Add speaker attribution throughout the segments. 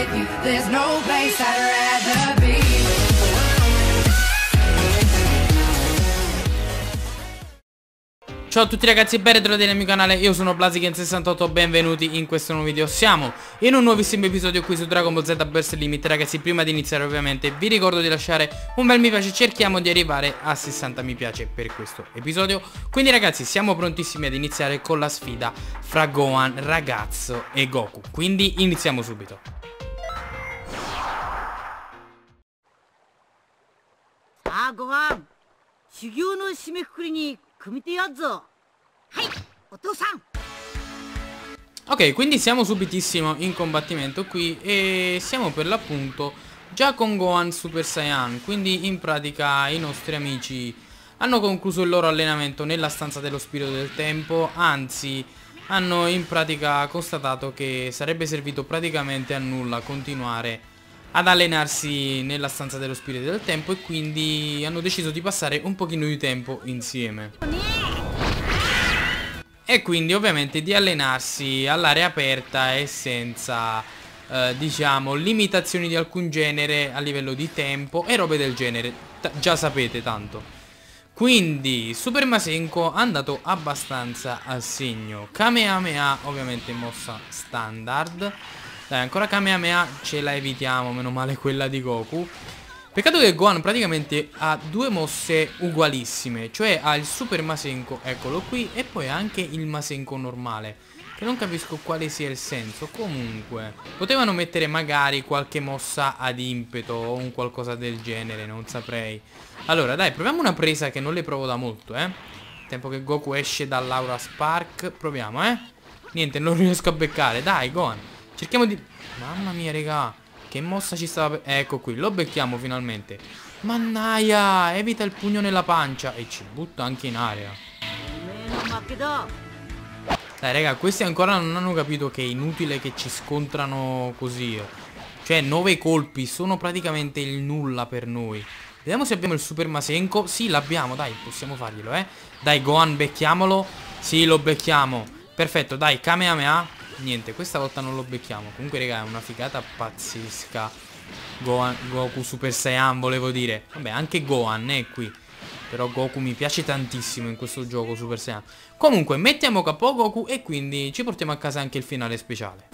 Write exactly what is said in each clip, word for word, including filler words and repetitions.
Speaker 1: with you, there's no place I'd rather be.
Speaker 2: Ciao a tutti ragazzi, ben ritrovati nel mio canale, io sono Blaziken sessantotto, benvenuti in questo nuovo video. Siamo in un nuovissimo episodio qui su Dragon Ball Z Burst Limit. Ragazzi, prima di iniziare ovviamente vi ricordo di lasciare un bel mi piace, cerchiamo di arrivare a sessanta mi piace per questo episodio. Quindi ragazzi, siamo prontissimi ad iniziare con la sfida fra Gohan, ragazzo e Goku. Quindi iniziamo subito.
Speaker 3: Ah, Gohan, 修行の締めくくりに組手やっぞ。はい、お父さん。
Speaker 2: Ok, quindi siamo subitissimo in combattimento qui e siamo per l'appunto già con Gohan Super Saiyan. Quindi in pratica i nostri amici hanno concluso il loro allenamento nella stanza dello spirito del tempo. Anzi, hanno in pratica constatato che sarebbe servito praticamente a nulla continuare ad allenarsi nella stanza dello spirito del tempo, e quindi hanno deciso di passare un pochino di tempo insieme. E quindi ovviamente di allenarsi all'aria aperta e senza eh, diciamo limitazioni di alcun genere a livello di tempo e robe del genere. T- già sapete tanto. Quindi Super Masenko è andato abbastanza a segno. Kamehameha ovviamente mossa standard. Dai, ancora Kamehameha ce la evitiamo, meno male quella di Goku. Peccato che Gohan praticamente ha due mosse ugualissime, cioè ha il Super Masenko, eccolo qui, e poi anche il Masenko normale, che non capisco quale sia il senso. Comunque potevano mettere magari qualche mossa ad impeto o un qualcosa del genere, non saprei. Allora dai, proviamo una presa che non le provo da molto, eh. Tempo che Goku esce dall'Aura Spark, proviamo, eh. Niente, non riesco a beccare, dai Gohan, cerchiamo di... Mamma mia raga, che mossa ci stava... Ecco qui, lo becchiamo finalmente. Mannaia, evita il pugno nella pancia e ci butta anche in aria. Dai raga, questi ancora non hanno capito che è inutile che ci scontrano così. Cioè nove colpi sono praticamente il nulla per noi. Vediamo se abbiamo il Super Masenko. Sì, l'abbiamo, dai, possiamo farglielo, eh. Dai Gohan, becchiamolo. Sì, lo becchiamo. Perfetto, dai, Kamehameha. Niente, questa volta non lo becchiamo. Comunque raga, è una figata pazzesca. Gohan, Goku Super Saiyan volevo dire. Vabbè, anche Gohan è qui. Però Goku mi piace tantissimo in questo gioco Super Saiyan. Comunque mettiamo K O Goku e quindi ci portiamo a casa anche il finale speciale.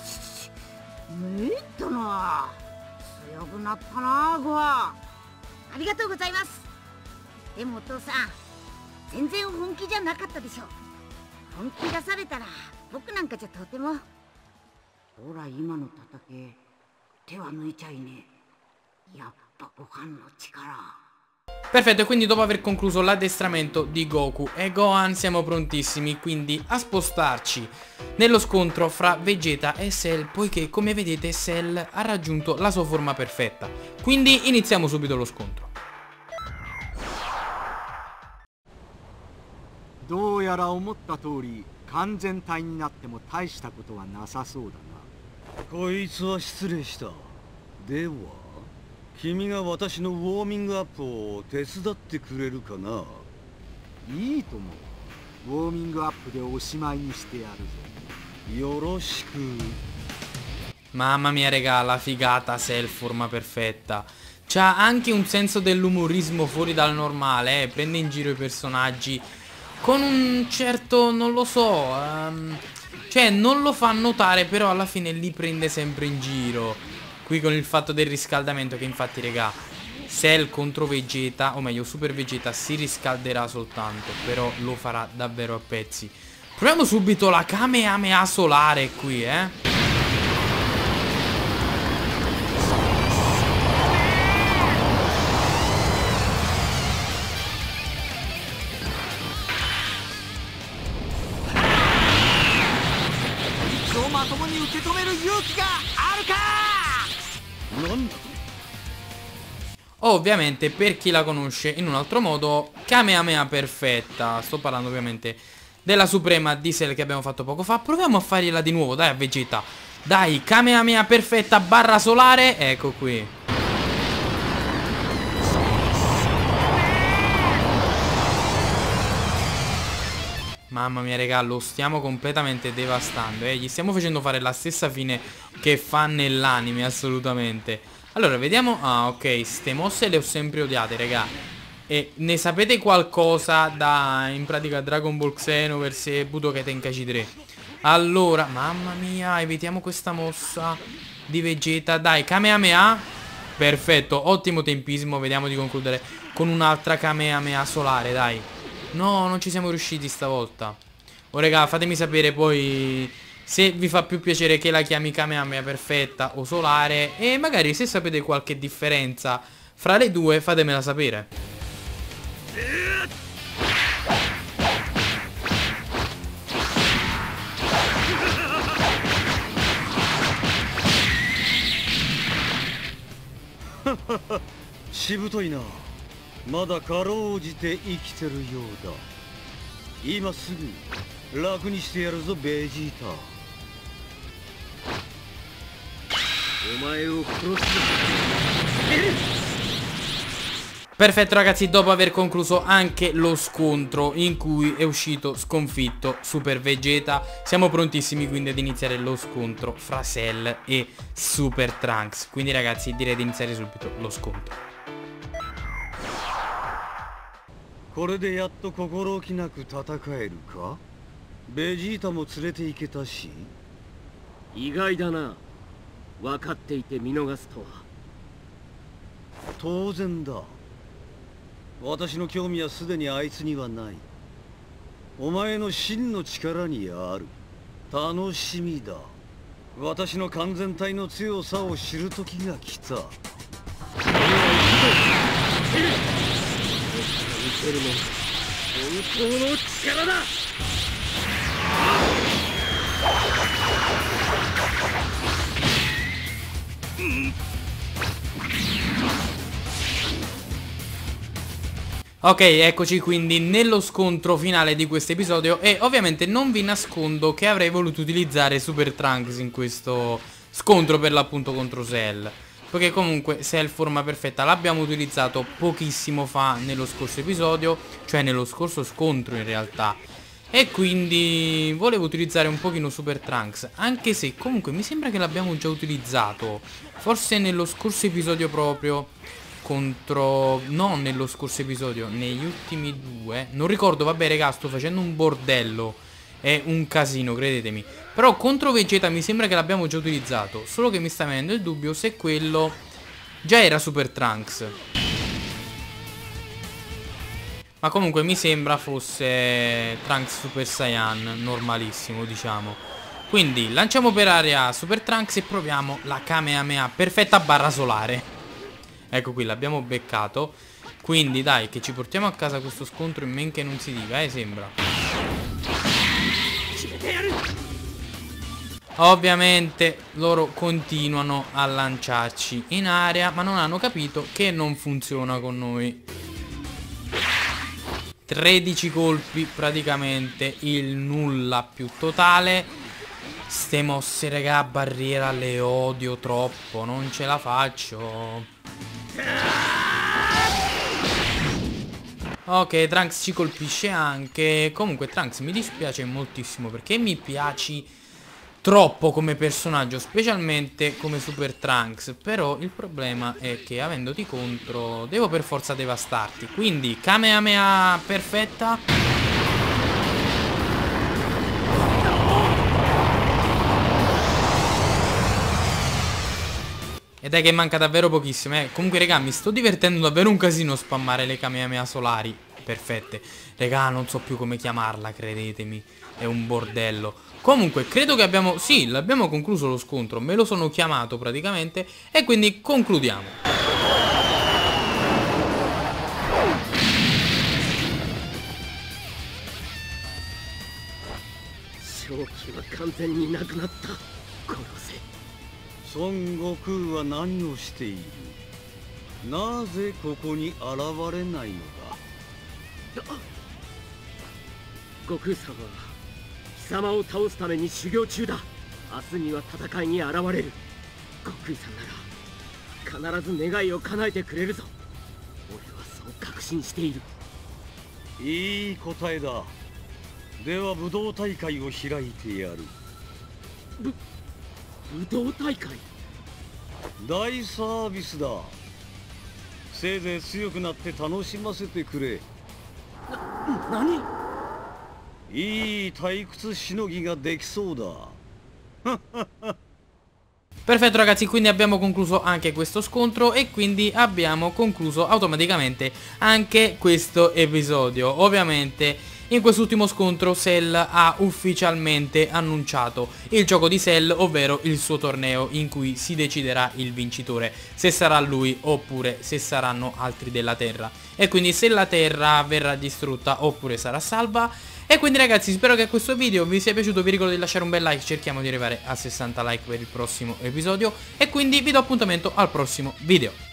Speaker 2: Perfetto, e quindi dopo aver concluso l'addestramento di Goku e Gohan siamo prontissimi quindi a spostarci nello scontro fra Vegeta e Cell, poiché come vedete Cell ha raggiunto la sua forma perfetta. Quindi iniziamo subito lo scontro.
Speaker 4: どうやら思った通り完全体になっても大したことはなさそうだな。
Speaker 5: こいつは失礼した。では君が私のウォーミングアップを手伝ってくれるかな。
Speaker 4: いいとも。ウォーミングアップでおしまいにしてやるぞ。
Speaker 5: よろしく。
Speaker 2: Mamma mia raga, la figata Cell, forma perfetta. C'ha anche un senso dell'umorismo fuori dal normale, eh. Prende in giro i personaggi con un certo, non lo so, um, cioè non lo fa notare, però alla fine li prende sempre in giro. Qui con il fatto del riscaldamento, che infatti raga, Cell contro Vegeta, o meglio Super Vegeta, si riscalderà soltanto, però lo farà davvero a pezzi. Proviamo subito la Kamehameha solare qui, eh. Ovviamente per chi la conosce in un altro modo, Kamehameha perfetta. Sto parlando ovviamente della suprema di Cell che abbiamo fatto poco fa. Proviamo a fargliela di nuovo, dai a Vegeta. Dai, Kamehameha perfetta barra solare. Ecco qui. Mamma mia raga, lo stiamo completamente devastando, eh. Gli stiamo facendo fare la stessa fine che fa nell'anime, assolutamente. Allora, vediamo. Ah, ok, ste mosse le ho sempre odiate, raga. E ne sapete qualcosa da, in pratica, Dragon Ball Xenoverse e Budokai Tenkaichi tre? Allora, mamma mia, evitiamo questa mossa di Vegeta. Dai, Kamehameha. Perfetto, ottimo tempismo. Vediamo di concludere con un'altra Kamehameha solare, dai. No, non ci siamo riusciti stavolta. Oh raga, fatemi sapere poi se vi fa più piacere che la chiami Kamehameha perfetta o solare. E magari se sapete qualche differenza fra le due, fatemela sapere.
Speaker 5: しぶといな。まだかろうじて生きてるようだ。今すぐ楽にしてやるぞベジータ。お前を殺す。
Speaker 2: Perfetto ragazzi, dopo aver concluso anche lo scontro in cui è uscito sconfitto Super Vegeta, siamo prontissimi quindi ad iniziare lo scontro fra Cell e Super Trunks. Quindi ragazzi direi di iniziare subito lo scontro.
Speaker 5: これでやっと心置きなく戦えるか？ベジータも連れて行けたし。
Speaker 6: 意外だな。分かっていて見逃すとは。
Speaker 5: 当然だ。私の興味はすでにあいつにはない。お前の真の力にある。楽しみだ。私の完全体の強さを知る時が来た。
Speaker 6: 見てるの本当の力だ。
Speaker 2: Ok, eccoci quindi nello scontro finale di questo episodio e ovviamente non vi nascondo che avrei voluto utilizzare Super Trunks in questo scontro per l'appunto contro Cell. Perché comunque Cell forma perfetta l'abbiamo utilizzato pochissimo fa nello scorso episodio, cioè nello scorso scontro in realtà. E quindi volevo utilizzare un pochino Super Trunks, anche se comunque mi sembra che l'abbiamo già utilizzato. Forse nello scorso episodio proprio contro... no, nello scorso episodio, negli ultimi due. Non ricordo, vabbè raga, sto facendo un bordello. È un casino, credetemi. Però contro Vegeta mi sembra che l'abbiamo già utilizzato. Solo che mi sta venendo il dubbio se quello già era Super Trunks. Ma comunque mi sembra fosse Trunks Super Saiyan, normalissimo diciamo. Quindi lanciamo per aria Super Trunks e proviamo la Kamehameha perfetta barra solare. Ecco qui, l'abbiamo beccato. Quindi dai, che ci portiamo a casa questo scontro in men che non si dica, eh sembra. Ovviamente loro continuano a lanciarci in aria, ma non hanno capito che non funziona con noi. tredici colpi, praticamente il nulla più totale. Ste mosse raga, barriera le odio troppo, non ce la faccio. Ok, Trunks ci colpisce anche. Comunque Trunks mi dispiace moltissimo perché mi piaci troppo come personaggio, specialmente come Super Trunks. Però il problema è che avendoti contro devo per forza devastarti. Quindi Kamehameha perfetta. E dai che manca davvero pochissimo, eh. Comunque raga, mi sto divertendo davvero un casino a spammare le Kamehameha solari perfette. Raga, non so più come chiamarla, credetemi. È un bordello. Comunque, credo che abbiamo... sì, l'abbiamo concluso lo scontro. Me lo sono chiamato praticamente. E quindi concludiamo.
Speaker 5: Son Goku は何をしている？なぜここに現れないのだ？
Speaker 6: 悟空さんは貴様を倒すために修行中だ。明日には戦いに現れる。悟空さんなら必ず願いを叶えてくれるぞ。俺はそう確信している。
Speaker 5: いい答えだ。 では武道大会を開いてやる。
Speaker 6: 武道大会。
Speaker 5: 大サービスだ。せいぜい強くなって楽しませてくれ。
Speaker 6: な、何？
Speaker 5: いい退屈しのぎができそうだ。
Speaker 2: Perfetto ragazzi, quindi abbiamo concluso anche questo scontro e quindi abbiamo concluso automaticamente anche questo episodio. Ovviamente in quest'ultimo scontro Cell ha ufficialmente annunciato il gioco di Cell, ovvero il suo torneo in cui si deciderà il vincitore, se sarà lui oppure se saranno altri della Terra, e quindi se la Terra verrà distrutta oppure sarà salva. E quindi ragazzi, spero che questo video vi sia piaciuto, vi ricordo di lasciare un bel like, cerchiamo di arrivare a sessanta like per il prossimo episodio e quindi vi do appuntamento al prossimo video.